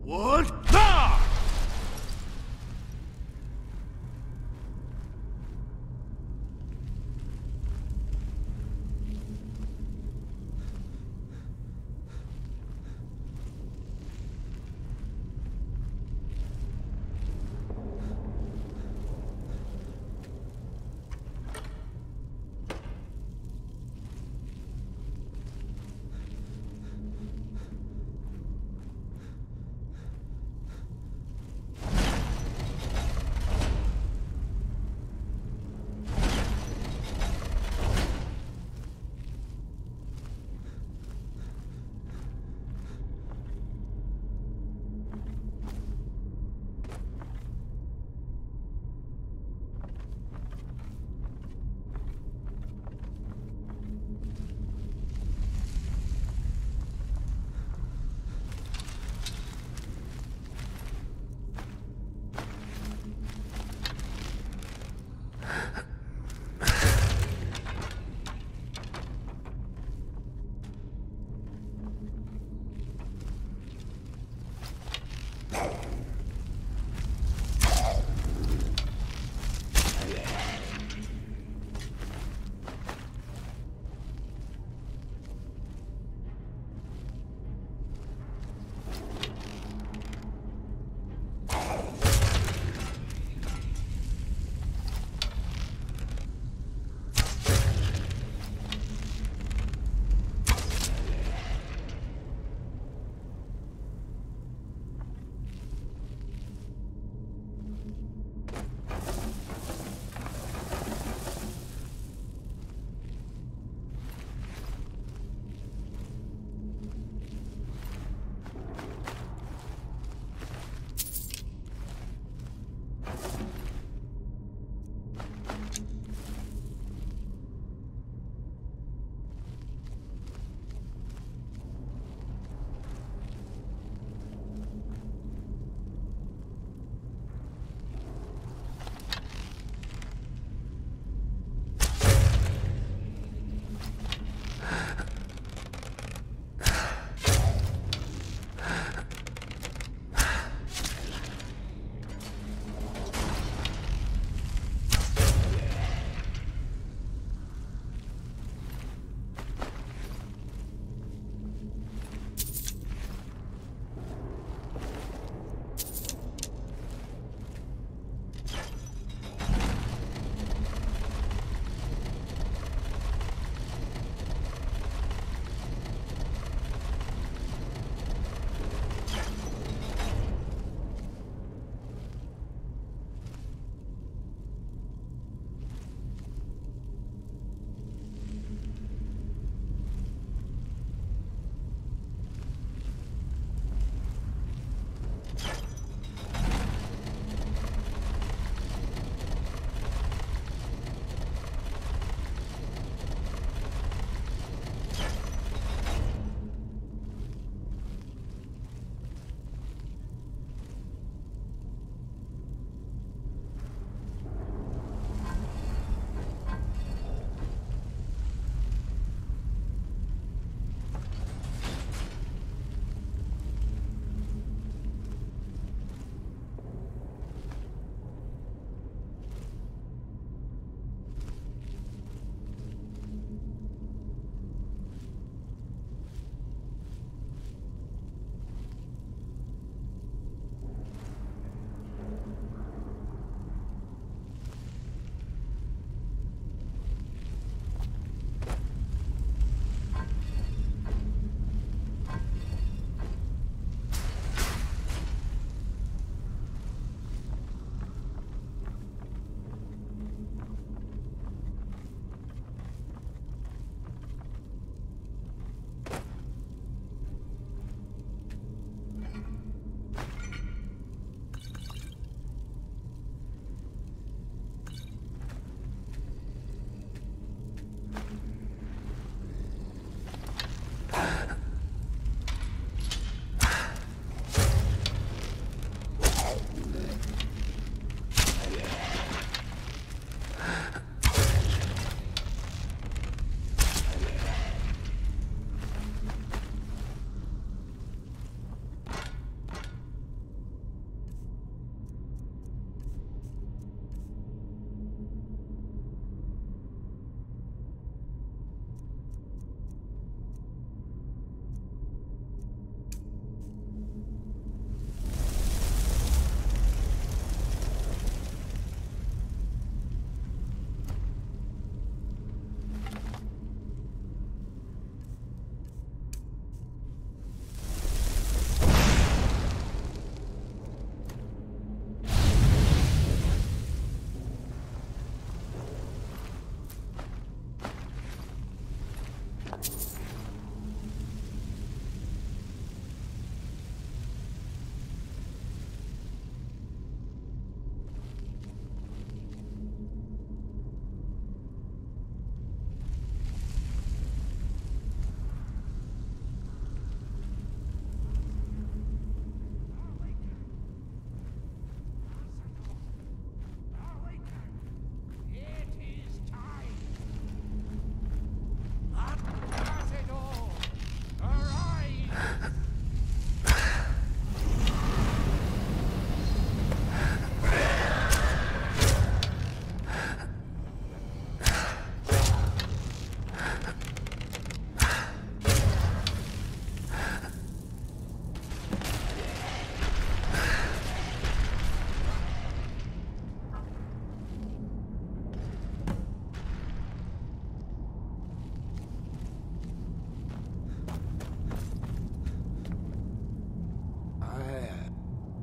What? Ah!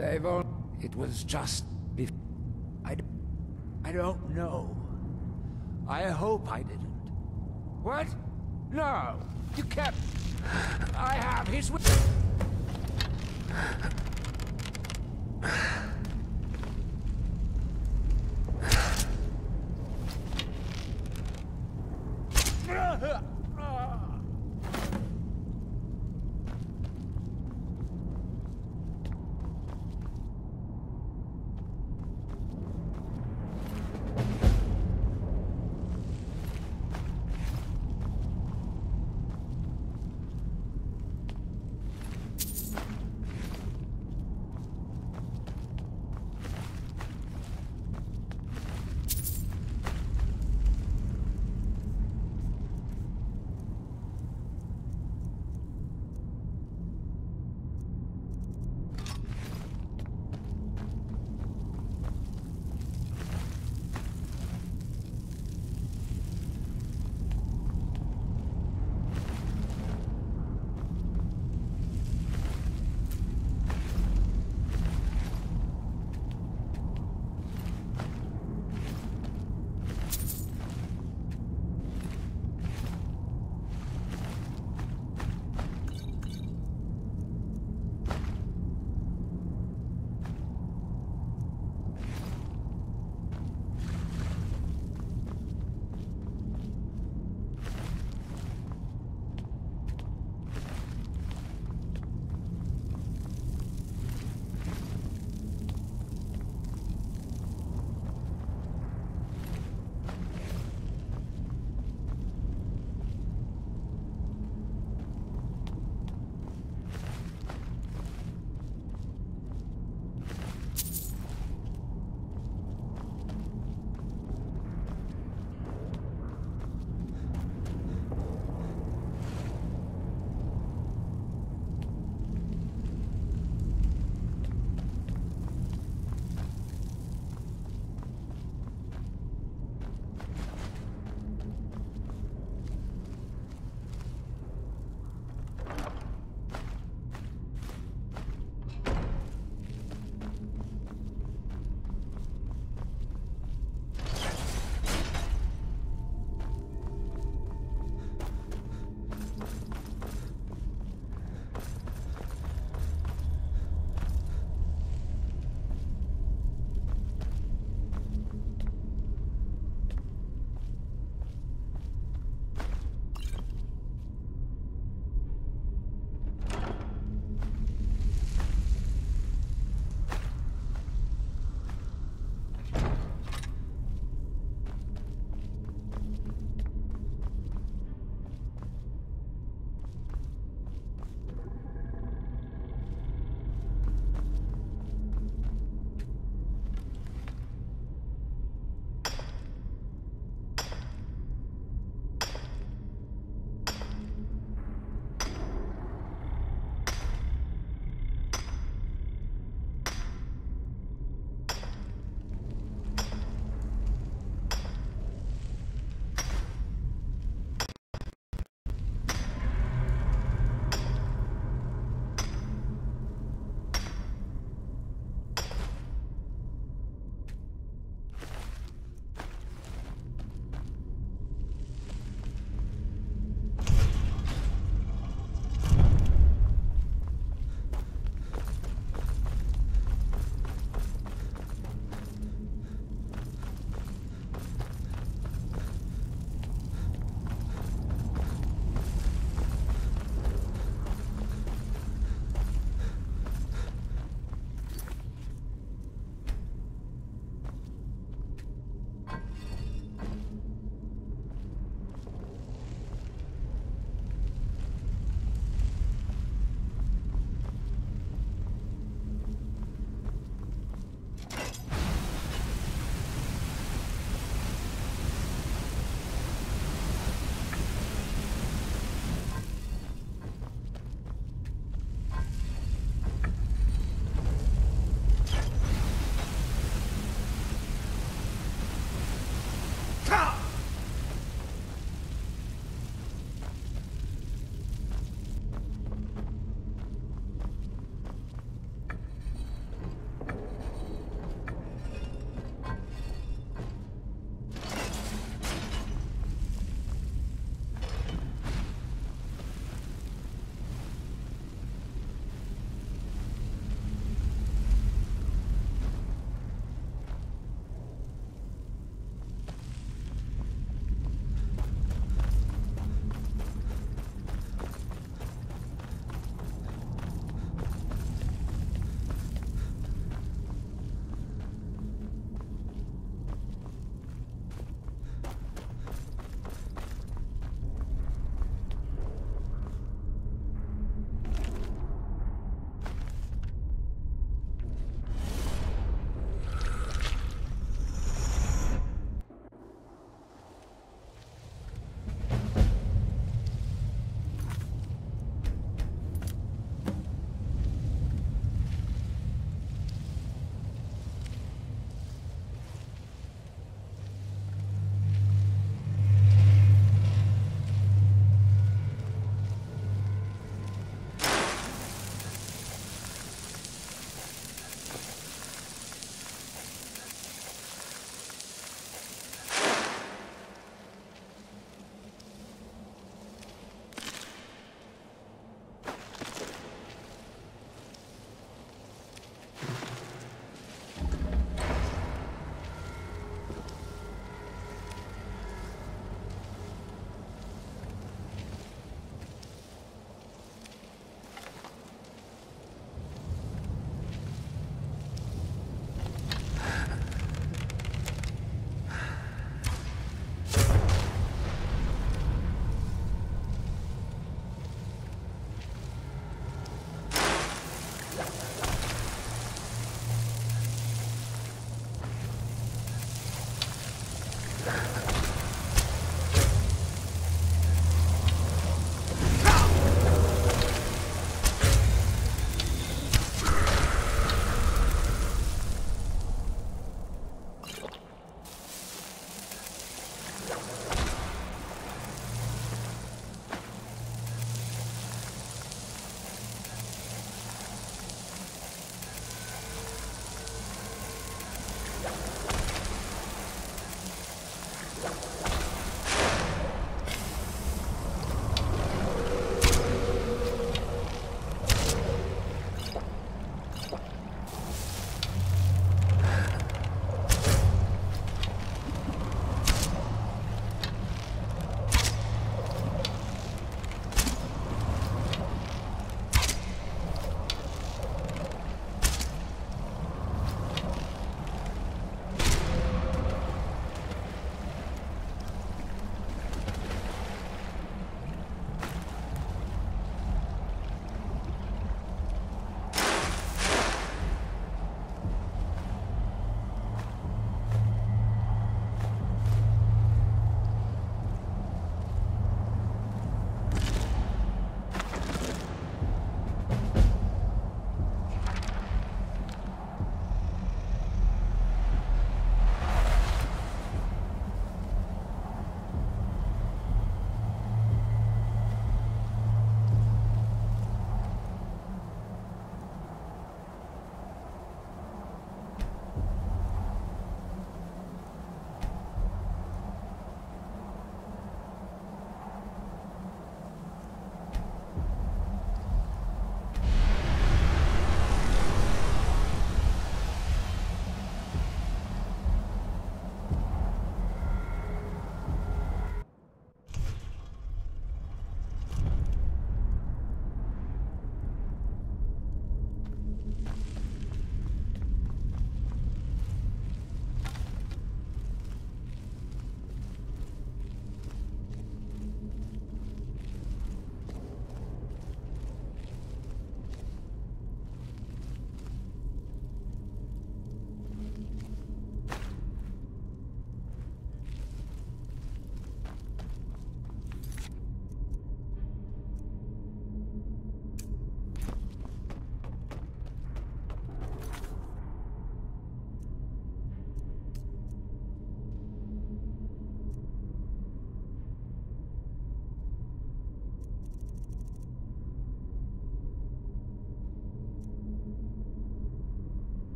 They've all... It was just... I don't know. I hope I didn't. What? No! You kept... I have his...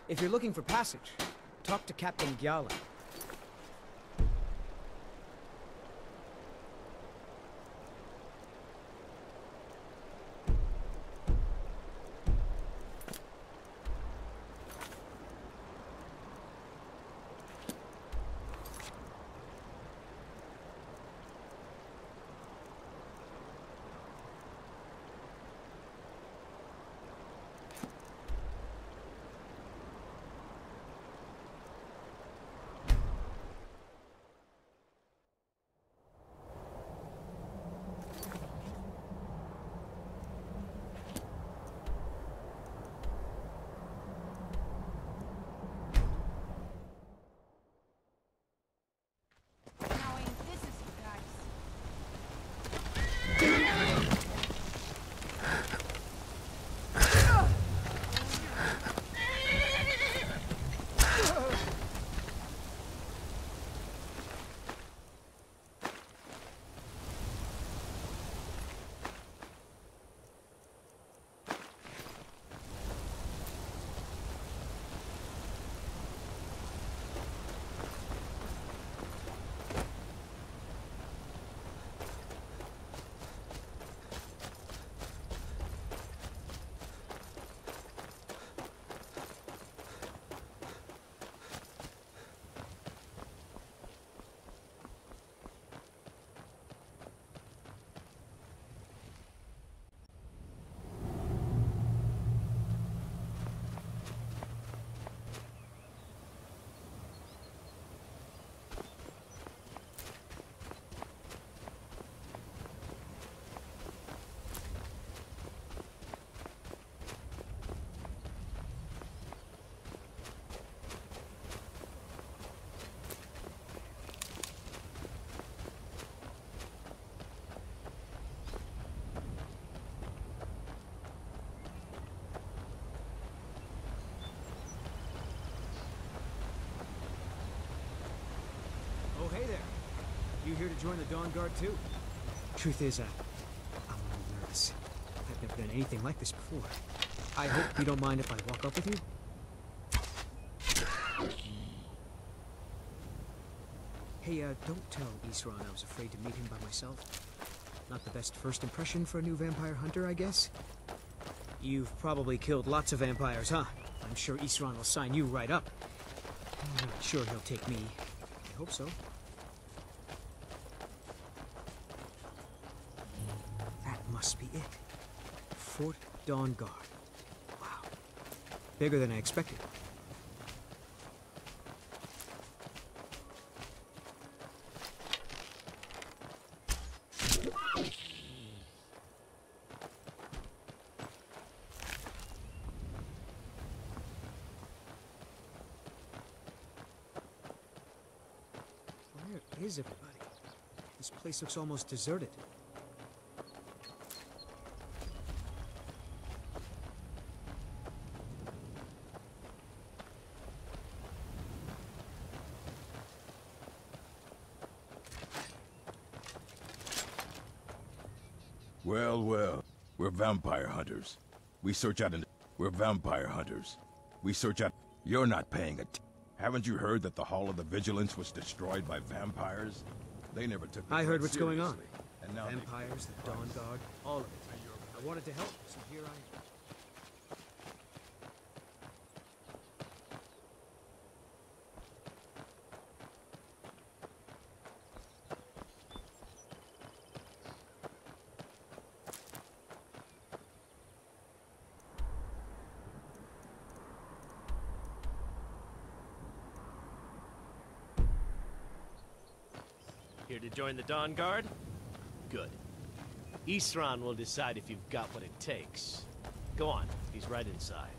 If you're looking for passage, talk to Captain Gyala. Now ain't this is you guys. Oh, hey there. You here to join the Dawn Guard, too? Truth is, I'm a little nervous. I've never done anything like this before. I hope you don't mind if I walk up with you? Hey, don't tell Isran I was afraid to meet him by myself. Not the best first impression for a new vampire hunter, I guess? You've probably killed lots of vampires, huh? I'm sure Isran will sign you right up. I'm not sure he'll take me. I hope so. That must be it. Fort Dawn Guard. Wow. Bigger than I expected. Where is everybody? This place looks almost deserted. Well, well, we're vampire hunters. We search out We're vampire hunters. We search out... You're not paying it. Haven't you heard that the Hall of the Vigilance was destroyed by vampires? They never took the I heard threat what's going on. seriously, and now Vampires, the Dawn Guard, all of it. I wanted to help, so here I am. Here to join the Dawn Guard? Good. Isran will decide if you've got what it takes. Go on, he's right inside.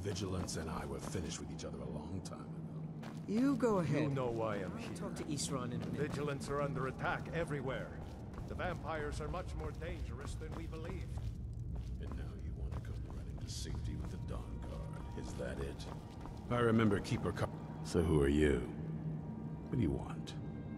Vigilance and I were finished with each other a long time ago. You go ahead. You know why I'm I'll here. talk to Isran in a minute. Vigilants are under attack everywhere. The vampires are much more dangerous than we believed. And now you want to come running to safety with the Dawn Guard. Is that it? I remember Keeper Car- So who are you? What do you want?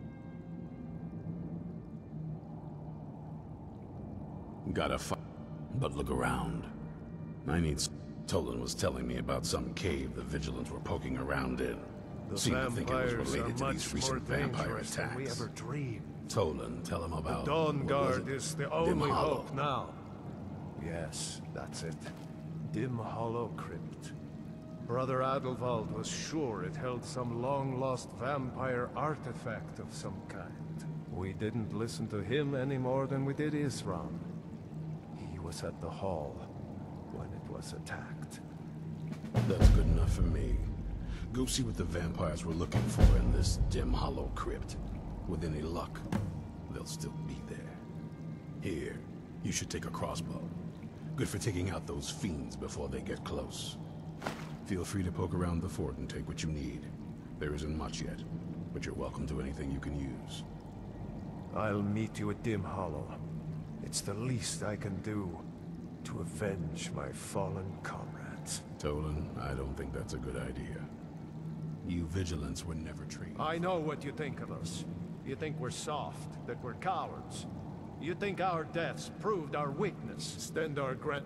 Gotta fight. But look around. I need s- Tolan was telling me about some cave the Vigilants were poking around in. The Seemed to think it was vampires are related to much these more recent vampire dangerous than we attacks. ever dreamed. Tolan, tell him about... Dawn what Guard was it? is the Dim only Hollow. hope now. Yes, that's it. Dim Hollow Crypt. Brother Adelwald was sure it held some long-lost vampire artifact of some kind. We didn't listen to him any more than we did Isran. He was at the hall when it was attacked. That's good enough for me. Go see what the vampires were looking for in this Dim Hollow Crypt. With any luck, they'll still be there. Here, you should take a crossbow. Good for taking out those fiends before they get close. Feel free to poke around the fort and take what you need. There isn't much yet, but you're welcome to anything you can use. I'll meet you at Dim Hollow. It's the least I can do to avenge my fallen comrades. Tolan, I don't think that's a good idea. You Vigilants were never trained. I know what you think of us. You think we're soft, that we're cowards. You think our deaths proved our weakness, stand our ground.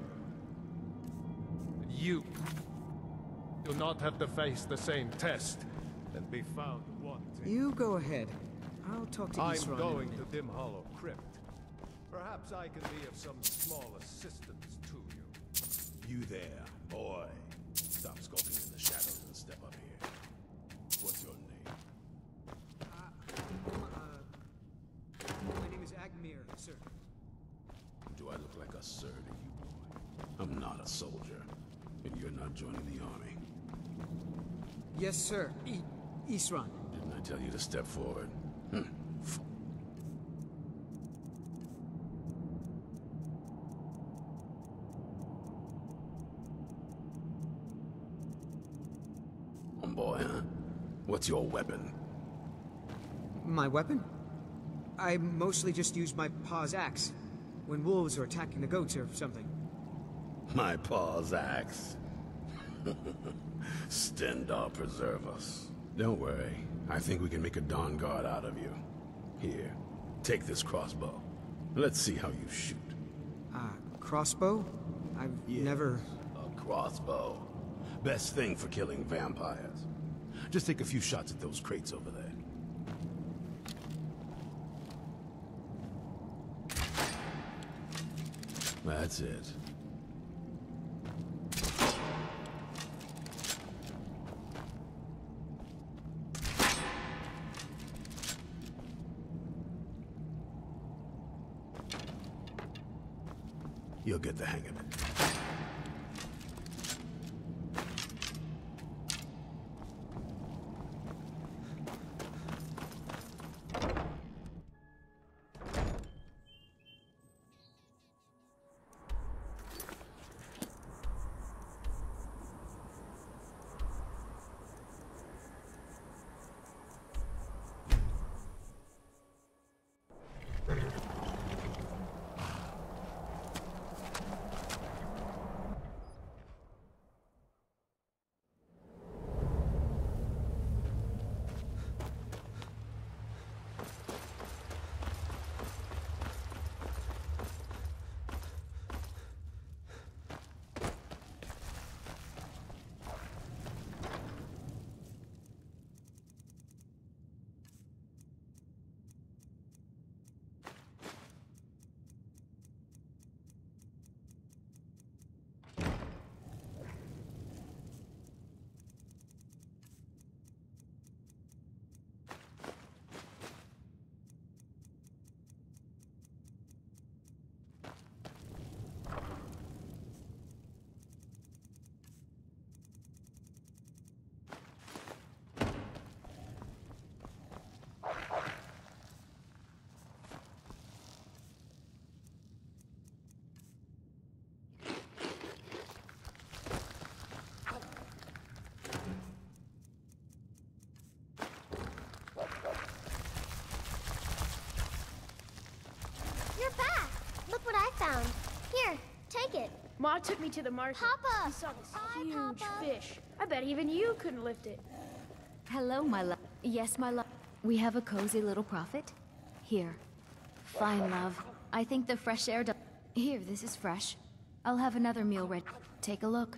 You do not have to face the same test and be found wanting. You go ahead. I'll talk to I'm Isran in a going minute. to Dim Hollow Crypt. Perhaps I can be of some small assistance to you. You there, boy. Stop skulking in the shadows and step up here. What's your name? My name is Agmir, sir. Do I look like a sir to you, boy? I'm not a soldier, and you're not joining the army. Yes, sir. Isran. Didn't I tell you to step forward? Boy, huh? What's your weapon? My weapon? I mostly just use my paw's axe. When wolves are attacking the goats or something. My paw's axe. Stendar preserve us. Don't worry. I think we can make a Dawn Guard out of you. Here, take this crossbow. Let's see how you shoot. Crossbow? I've never... A crossbow. Best thing for killing vampires. Just take a few shots at those crates over there. That's it. You'll get the hang of it. found. Here, take it. Ma took me to the market. Papa! We saw this Hi, huge Papa. fish. I bet even you couldn't lift it. Hello, my love. Yes, my love. We have a cozy little prophet. Here. Fine, love. I think the fresh air does. Here, this is fresh. I'll have another meal ready. Take a look.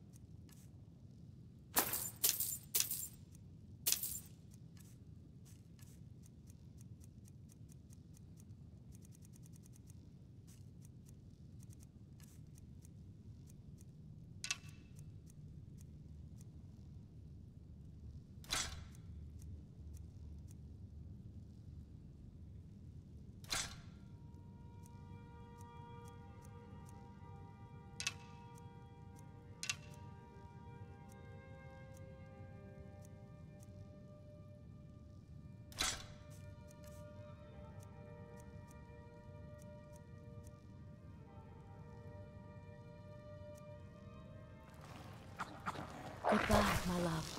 Goodbye, my love.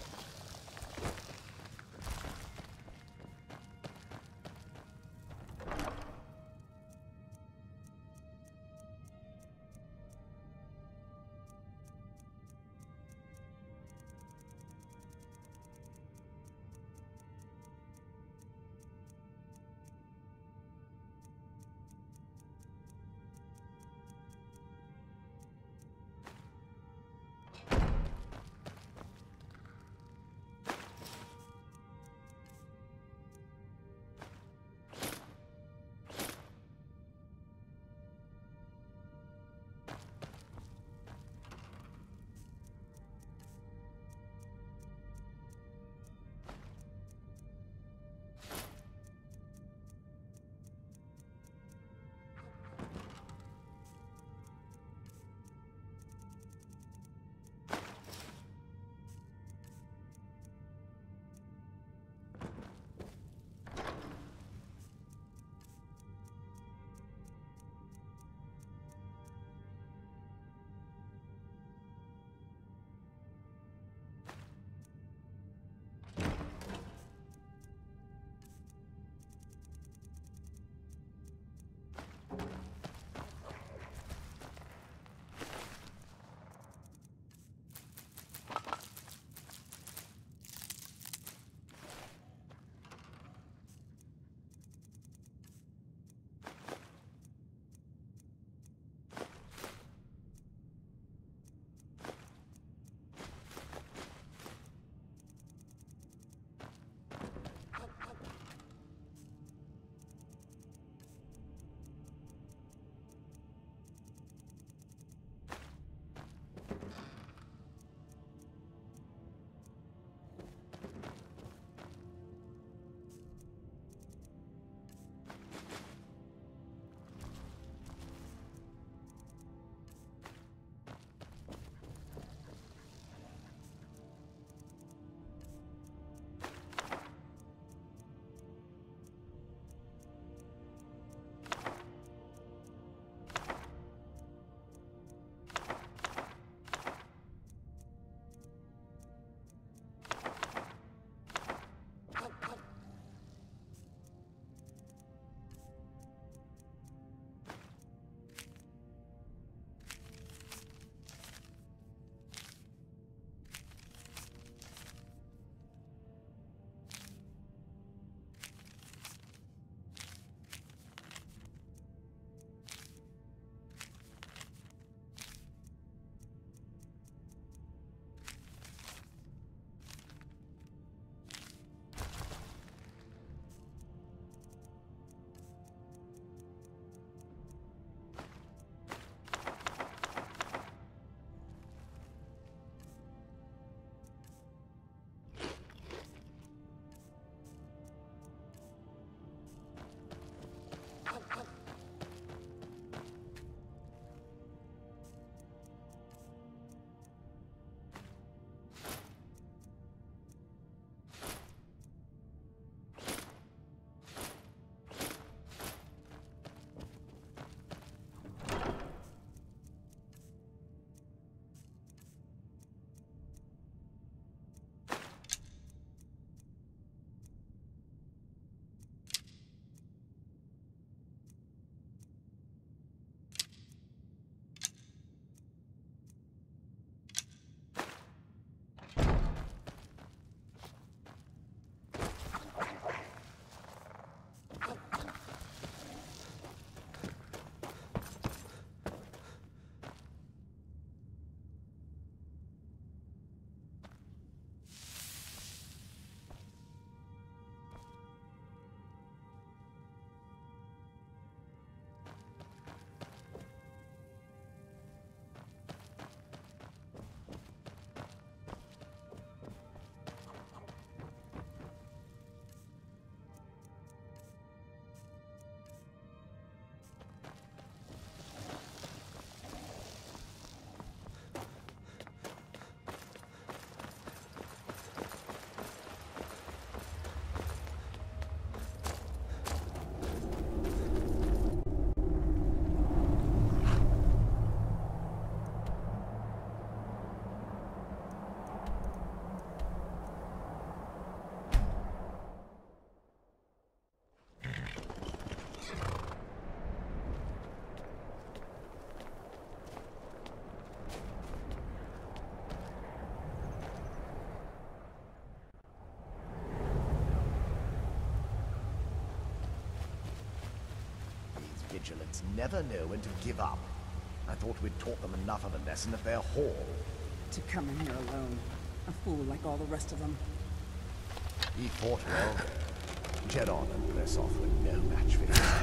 vigilants never know when to give up. I thought we'd taught them enough of a lesson at their hall. To come in here alone. A fool like all the rest of them. He fought well. Jedon and Bressoff were no match for him.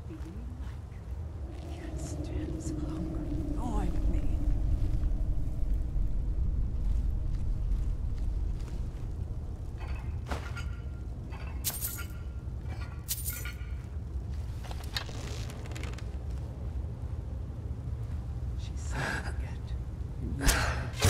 feeling like? Can't stand this hunger gnawing at me. She said forget. You said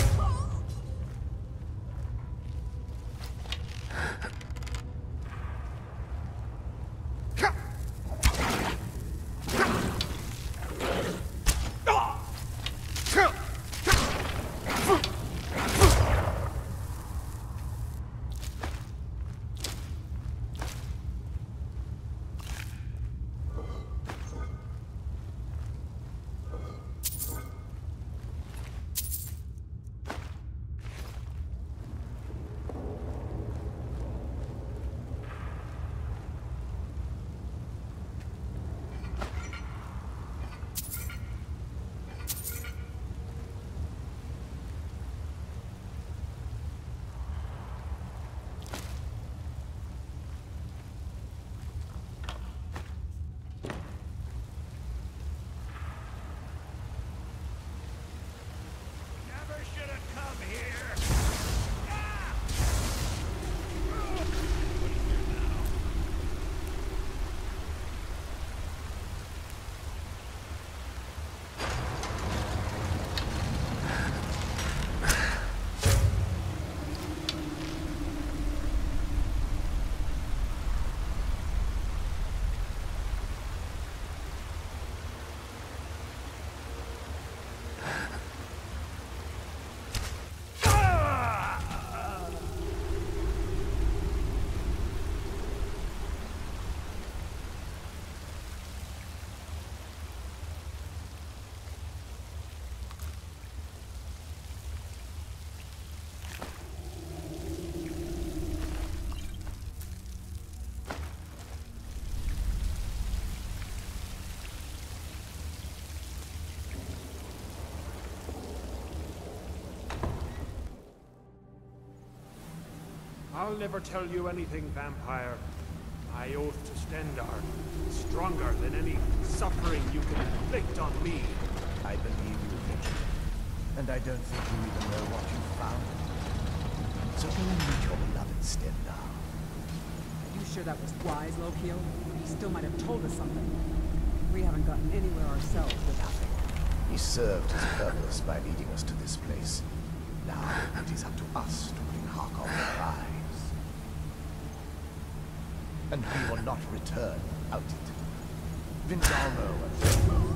I'll never tell you anything, vampire. My oath to Stendarr is stronger than any suffering you can inflict on me. I believe you, Vigil. And I don't think you even know what you found. So go and meet your beloved Stendarr. Are you sure that was wise, Lokiel? He still might have told us something. We haven't gotten anywhere ourselves without him. He served his purpose by leading us to this place. Now it is up to us to bring Hakon the prize. And we will not return without it. Vindalmo and...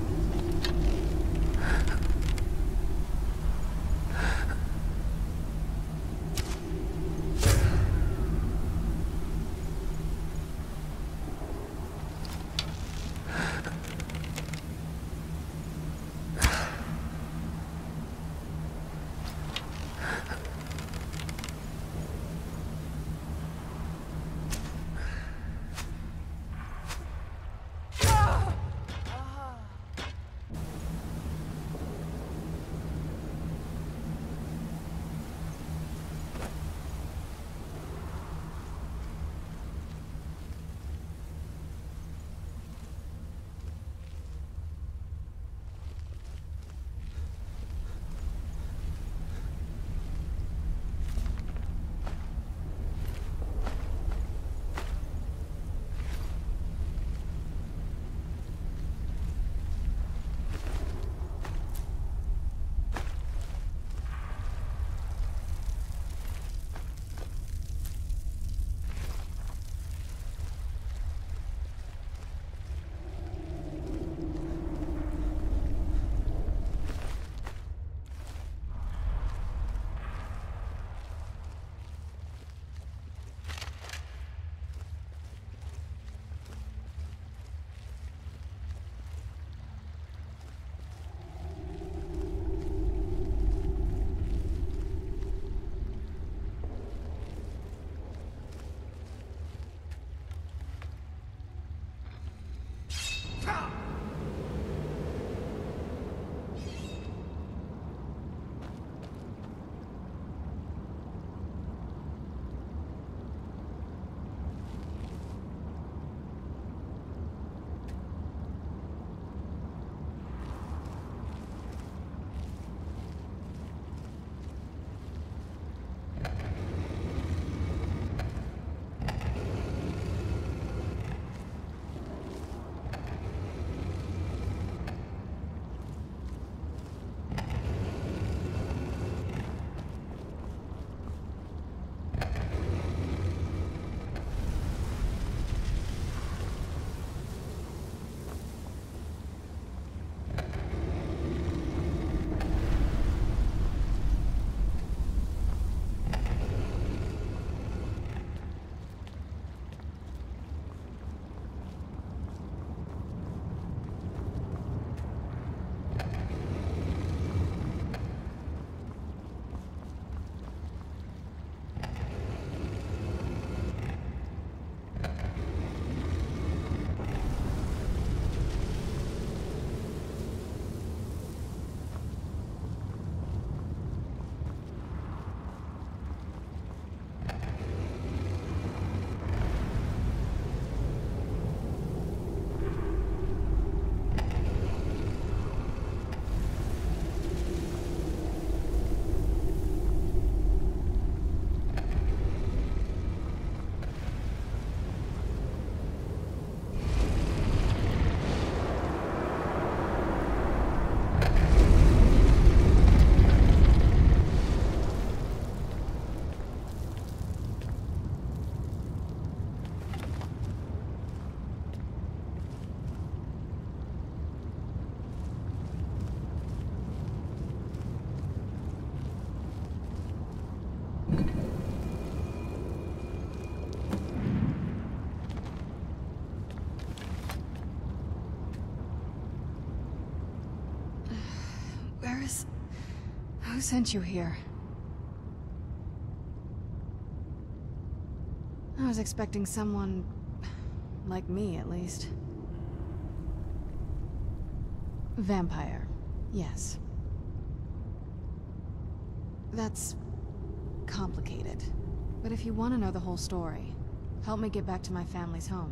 Cyrus? Who sent you here? I was expecting someone... like me, at least. Vampire. Yes. That's... complicated. But if you want to know the whole story, help me get back to my family's home.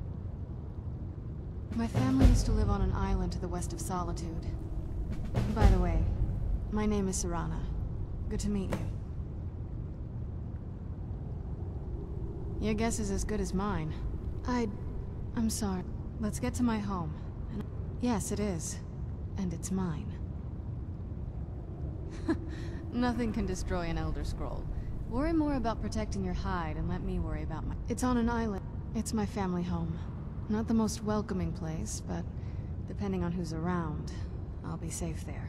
My family used to live on an island to the west of Solitude. By the way, my name is Serana. Good to meet you. Your guess is as good as mine. I'm sorry. Let's get to my home. Yes, it is. And it's mine. Nothing can destroy an Elder Scroll. Worry more about protecting your hide and let me worry about my... It's on an island. It's my family home. Not the most welcoming place, but depending on who's around, I'll be safe there.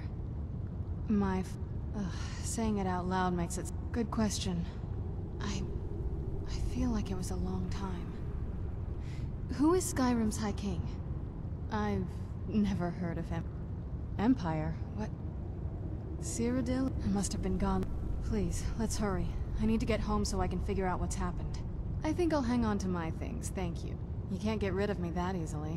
Saying it out loud makes it... Good question. I feel like it was a long time. Who is Skyrim's High King? I've never heard of him. Empire? What? Cyrodiil? I must have been gone. Please, let's hurry. I need to get home so I can figure out what's happened. I think I'll hang on to my things, thank you. You can't get rid of me that easily.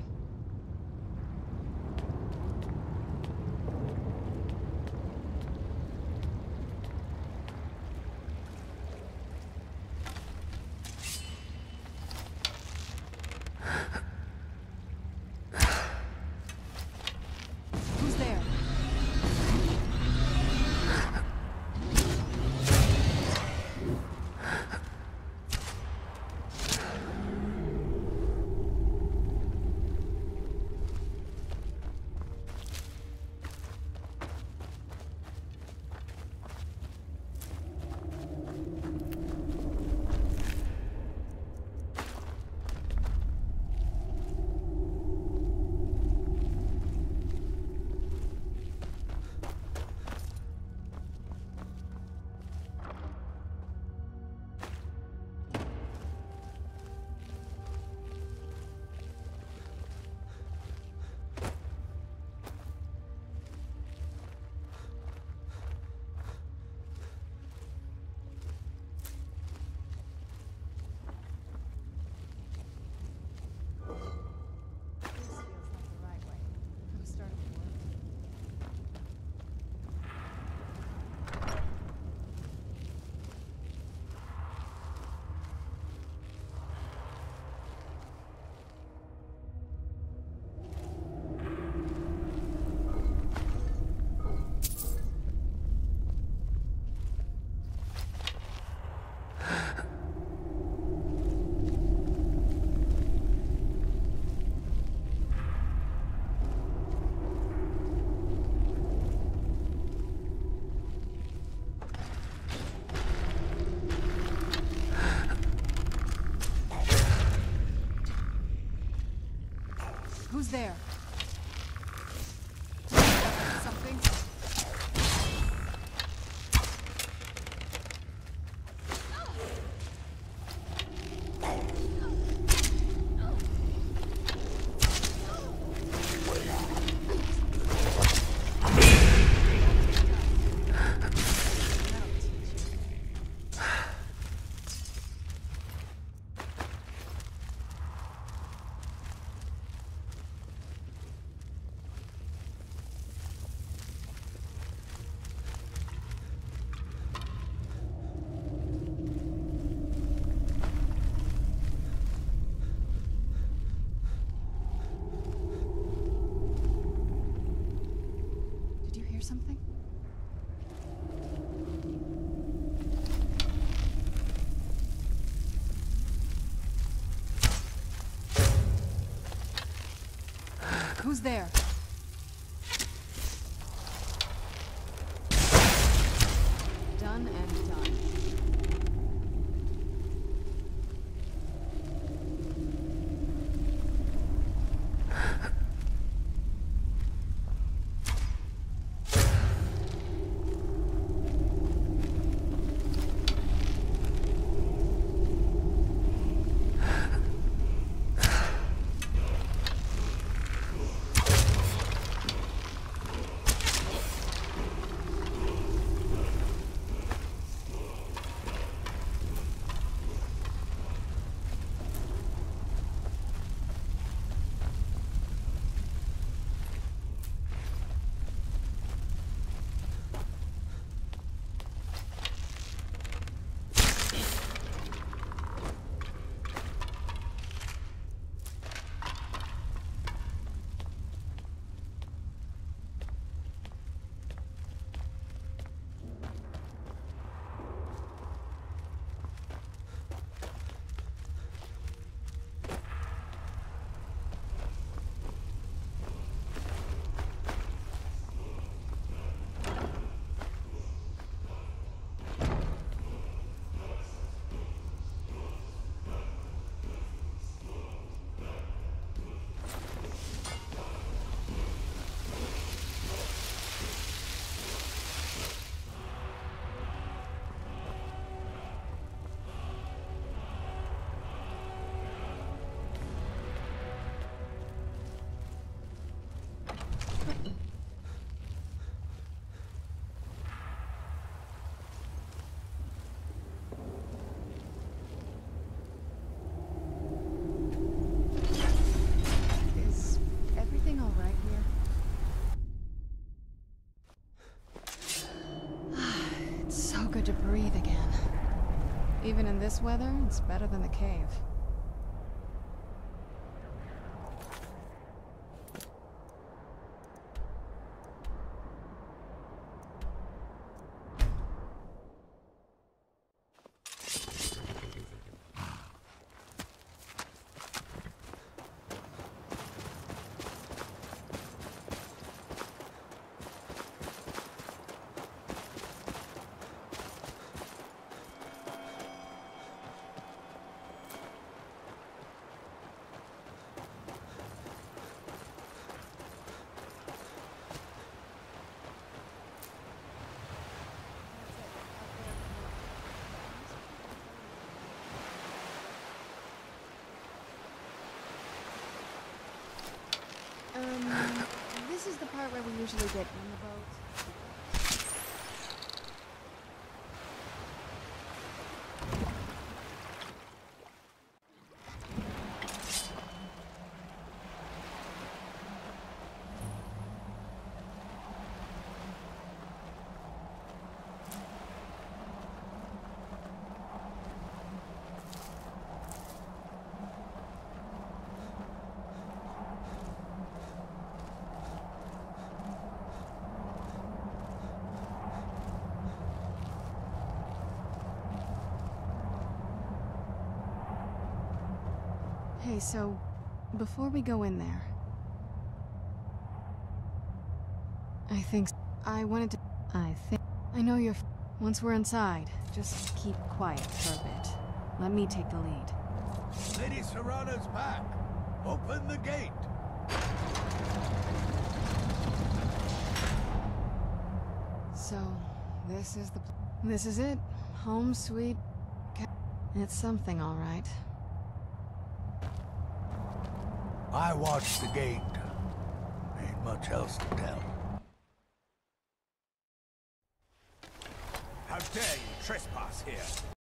Who's there? Who's there? Something? Something? Who's there? Done and done. Even in this weather, it's better than the cave. This is the part where we usually get in the boat. Hey, so, before we go in there... I wanted to... I know you're... Once we're inside, just keep quiet for a bit. Let me take the lead. Lady Serrano's back! Open the gate! So, this is it. Home sweet... It's something, all right. I watched the gate. Ain't much else to tell. How dare you trespass here?